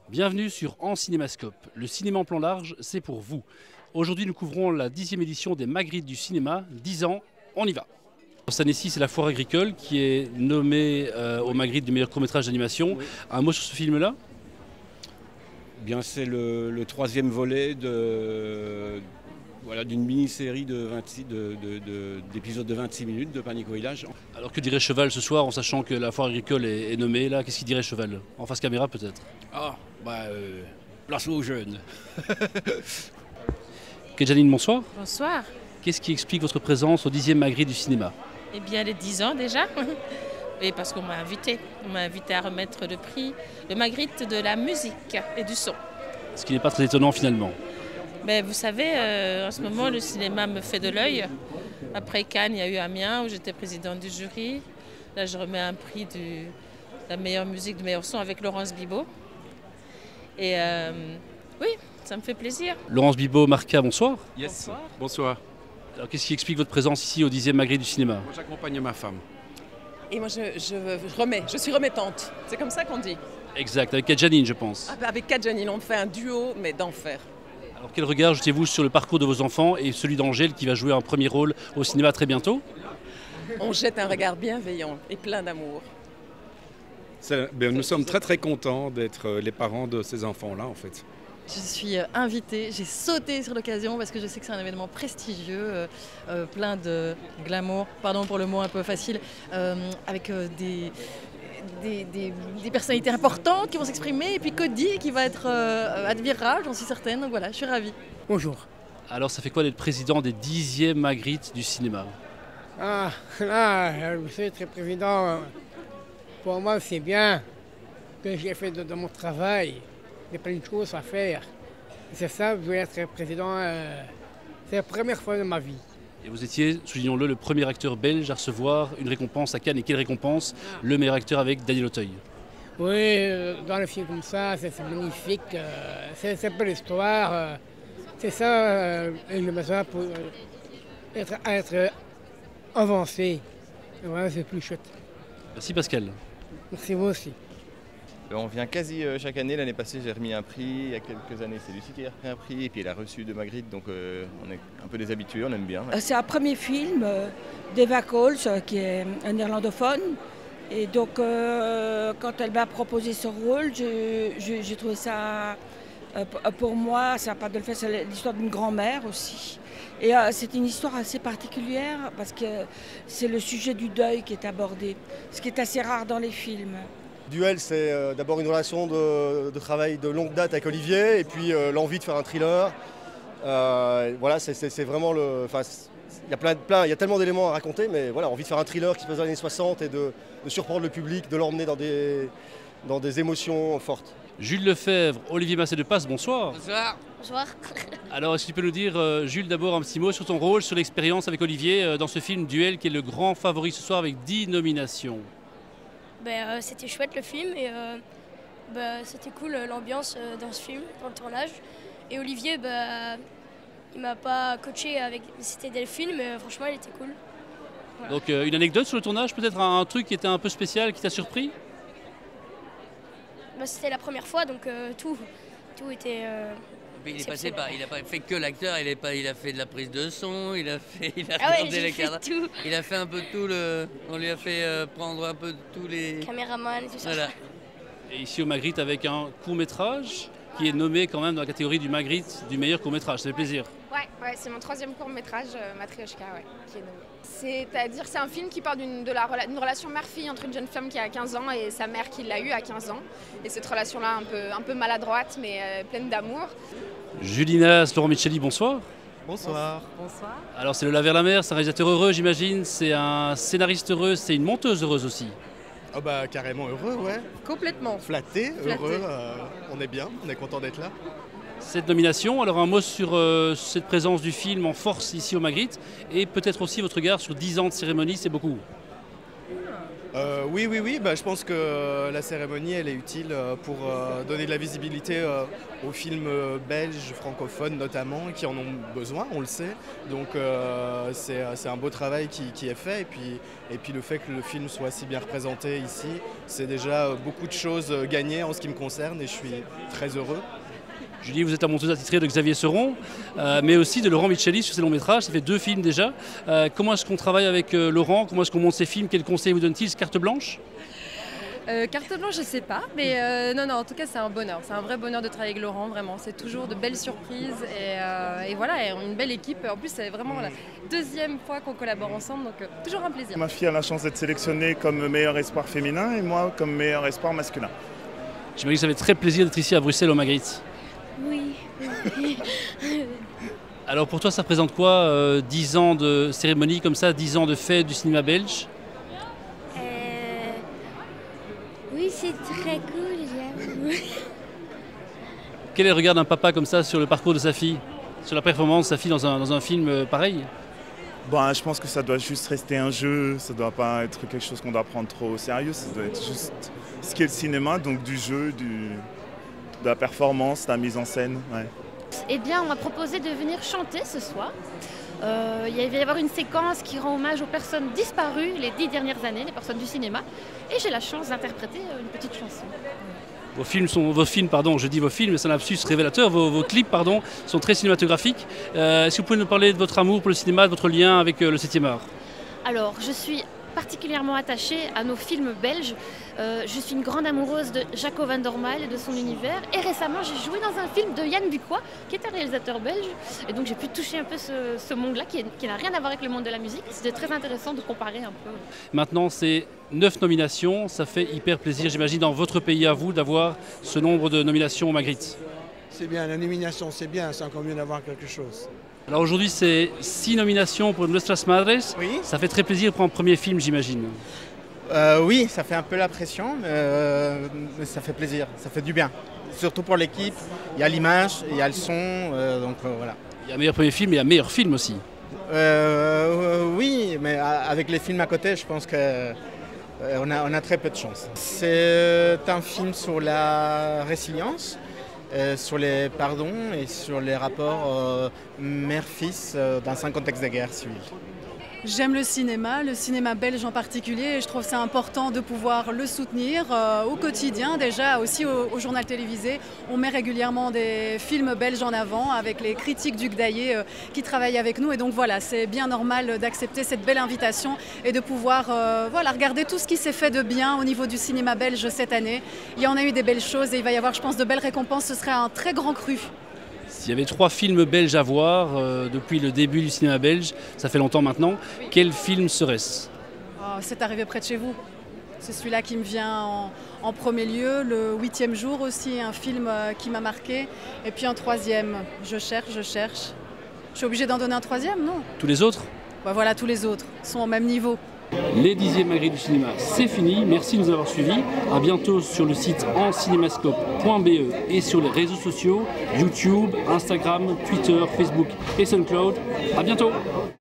Bienvenue sur En Cinémascope. Le cinéma en plan large, c'est pour vous. Aujourd'hui, nous couvrons la 10e édition des Magritte du cinéma. 10 ans, on y va. Cette année-ci, c'est la foire agricole qui est nommée au Magritte du meilleur court-métrage d'animation. Oui. Un mot sur ce film-là ? Bien, c'est le troisième volet d'une mini-série d'épisodes de 26 minutes de Panique au village. Alors que dirait Cheval ce soir en sachant que la foire agricole est nommée là? Qu'est-ce qu'il dirait Cheval? En face caméra peut-être? Place aux jeunes. Kedjanine, bonsoir. Bonsoir. Qu'est-ce qui explique votre présence au 10e Magritte du cinéma? Eh bien, les 10 ans déjà. Et parce qu'on m'a invité. On m'a invité à remettre le prix, le Magritte de la musique et du son. Ce qui n'est pas très étonnant finalement. Mais vous savez, en ce moment, le cinéma me fait de l'œil. Après Cannes, il y a eu Amiens où j'étais présidente du jury. Là, je remets un prix de la meilleure musique, du meilleur son avec Laurence Bibot. Et oui, ça me fait plaisir. Laurence Bibot, Marca, bonsoir. Yes, Bonsoir. bonsoir. Alors qu'est-ce qui explique votre présence ici au 10e Magritte du cinéma? Moi j'accompagne ma femme. Et moi je suis remettante, c'est comme ça qu'on dit. Exact, avec Kedjanine je pense. Avec Kedjanine, on fait un duo, mais d'enfer. Alors quel regard jetez-vous sur le parcours de vos enfants et celui d'Angèle qui va jouer un premier rôle au cinéma très bientôt? On jette un regard bienveillant et plein d'amour. Nous sommes très très contents d'être les parents de ces enfants-là en fait. Je suis invitée, j'ai sauté sur l'occasion parce que je sais que c'est un événement prestigieux, plein de glamour, pardon pour le mot un peu facile, avec des personnalités importantes qui vont s'exprimer et puis Cody qui va être admirable, j'en suis certaine, donc voilà, je suis ravie. Bonjour. Alors ça fait quoi d'être président des 10e Magritte du cinéma? Ah, là, vous savez, être président, pour moi c'est bien que j'ai fait de mon travail. Il y a plein de choses à faire. C'est ça, je voulais être président, c'est la première fois de ma vie. Et vous étiez, soulignons-le, le premier acteur belge à recevoir une récompense à Cannes. Et quelle récompense? Le meilleur acteur avec Daniel Auteuil. Oui, dans le film comme ça, c'est magnifique. C'est un peu l'histoire. C'est ça, le besoin pour être avancé. Et voilà, c'est plus chouette. Merci Pascal. Merci vous aussi. On vient quasi chaque année. L'année passée, j'ai remis un prix. Il y a quelques années, c'est Lucie qui a repris un prix. Et puis elle a reçu de Magritte, donc on est un peu des habitués, on aime bien. C'est un premier film d'Eva Coles, qui est un néerlandophone. Et donc, quand elle m'a proposé ce rôle, j'ai trouvé ça, pour moi, ça n'a pas de le faire, c'est l'histoire d'une grand-mère aussi. Et c'est une histoire assez particulière parce que c'est le sujet du deuil qui est abordé, ce qui est assez rare dans les films. Duel, c'est d'abord une relation de travail de longue date avec Olivier et puis l'envie de faire un thriller. Voilà, c'est vraiment le... Il y a tellement d'éléments à raconter, mais voilà, envie de faire un thriller qui se passe dans les années 60 et de surprendre le public, de l'emmener dans des émotions fortes. Jules Lefebvre, Olivier Massé-Depasse, bonsoir. Bonsoir. Bonsoir. Alors, est-ce que tu peux nous dire, Jules, d'abord un petit mot sur ton rôle, sur l'expérience avec Olivier dans ce film Duel, qui est le grand favori ce soir avec 10 nominations? C'était chouette le film et c'était cool l'ambiance dans ce film, dans le tournage. Et Olivier, il m'a pas coaché c'était dès le film, mais franchement il était cool. Voilà. Donc une anecdote sur le tournage, peut-être un truc qui était un peu spécial, qui t'a surpris? C'était la première fois, donc tout était... Il n'a pas fait que l'acteur, il a fait de la prise de son, il a regardé les cadres, il a fait un peu tout on lui a fait prendre un peu tous les caméramans et tout ça. Voilà. Et ici au Magritte avec un court-métrage qui est nommé quand même dans la catégorie du Magritte du meilleur court-métrage, ça fait plaisir. Ouais, c'est mon troisième court-métrage, Matryoshka, qui est nommé. C'est-à-dire c'est un film qui parle d'une relation mère-fille entre une jeune femme qui a 15 ans et sa mère qui l'a eue à 15 ans. Et cette relation-là un peu maladroite mais pleine d'amour. Julinas, Laurent Micheli, bonsoir. Bonsoir. Bonsoir. Alors c'est le La Vers la Mer, c'est un réalisateur heureux j'imagine, c'est un scénariste heureux, c'est une monteuse heureuse aussi. Oh carrément heureux, ouais. Complètement. Flatté, heureux, on est bien, on est content d'être là. Cette nomination, alors un mot sur cette présence du film en force ici au Magritte et peut-être aussi votre regard sur 10 ans de cérémonie, c'est beaucoup. Oui, je pense que la cérémonie elle est utile pour donner de la visibilité aux films belges, francophones notamment, qui en ont besoin, on le sait. Donc c'est un beau travail qui est fait et puis le fait que le film soit si bien représenté ici, c'est déjà beaucoup de choses gagnées en ce qui me concerne et je suis très heureux. Julie, vous êtes la monteuse attitrée de Xavier Seron, mais aussi de Laurent Micheli sur ses longs métrages. Ça fait 2 films déjà. Comment est-ce qu'on travaille avec Laurent? Comment est-ce qu'on monte ses films? Quels conseils vous donne-t-il? Carte blanche? Carte blanche, je sais pas, mais non, en tout cas, c'est un bonheur. C'est un vrai bonheur de travailler avec Laurent, vraiment. C'est toujours de belles surprises et voilà, et une belle équipe. En plus, c'est vraiment la 2e fois qu'on collabore ensemble, donc toujours un plaisir. Ma fille a la chance d'être sélectionnée comme meilleur espoir féminin et moi comme meilleur espoir masculin. J'imagine que ça fait très plaisir d'être ici à Bruxelles au Magritte. Oui. Alors pour toi, ça représente quoi 10 ans de cérémonie comme ça, 10 ans de fête du cinéma belge? Oui, c'est très cool, j'avoue. Quel est le regard d'un papa comme ça sur le parcours de sa fille, sur la performance de sa fille dans un film pareil? Je pense que ça doit juste rester un jeu, ça ne doit pas être quelque chose qu'on doit prendre trop au sérieux, ça doit être juste ce qu'est le cinéma, donc du jeu, de la performance, de la mise en scène. Ouais. Eh bien, on m'a proposé de venir chanter ce soir. Il va y avoir une séquence qui rend hommage aux personnes disparues les 10 dernières années, les personnes du cinéma. Et j'ai la chance d'interpréter une petite chanson. Vos films, c'est un lapsus révélateur, vos clips sont très cinématographiques. Est-ce que vous pouvez nous parler de votre amour pour le cinéma, de votre lien avec le 7e art? Alors, je suis particulièrement attachée à nos films belges. Je suis une grande amoureuse de Jaco van der Muyl et de son univers. Et récemment, j'ai joué dans un film de Yann Bucois, qui est un réalisateur belge. Et donc, j'ai pu toucher un peu ce monde-là, qui n'a rien à voir avec le monde de la musique. C'était très intéressant de comparer un peu. Maintenant, c'est 9 nominations. Ça fait hyper plaisir, j'imagine, dans votre pays à vous, d'avoir ce nombre de nominations au Magritte. C'est bien, la nomination, c'est bien. C'est encore mieux d'avoir quelque chose. Alors aujourd'hui, c'est 6 nominations pour Nuestras Madres. Oui. Ça fait très plaisir pour un premier film, j'imagine. Oui, ça fait un peu la pression, mais ça fait plaisir, ça fait du bien. Surtout pour l'équipe, il y a l'image, il y a le son, donc voilà. Il y a un meilleur premier film et un meilleur film aussi. Oui, mais avec les films à côté, je pense qu'on a très peu de chance. C'est un film sur la résilience. Sur les pardons et sur les rapports mère-fils dans un contexte de guerre civile. J'aime le cinéma belge en particulier, et je trouve c'est important de pouvoir le soutenir au quotidien, déjà aussi au journal télévisé. On met régulièrement des films belges en avant avec les critiques du Gdaillé qui travaillent avec nous. Et donc voilà, c'est bien normal d'accepter cette belle invitation et de pouvoir regarder tout ce qui s'est fait de bien au niveau du cinéma belge cette année. Il y en a eu des belles choses et il va y avoir, je pense, de belles récompenses. Ce serait un très grand cru. S'il y avait 3 films belges à voir depuis le début du cinéma belge, ça fait longtemps maintenant, quel film serait-ce? C'est arrivé près de chez vous. C'est celui-là qui me vient en premier lieu. Le 8e jour aussi, un film qui m'a marqué. Et puis un 3e. Je cherche. Je suis obligée d'en donner un 3e, non? Tous les autres? Voilà, tous les autres sont au même niveau. Les 10e Magritte du cinéma, c'est fini. Merci de nous avoir suivis. À bientôt sur le site encinemascope.be et sur les réseaux sociaux, YouTube, Instagram, Twitter, Facebook et SoundCloud. À bientôt.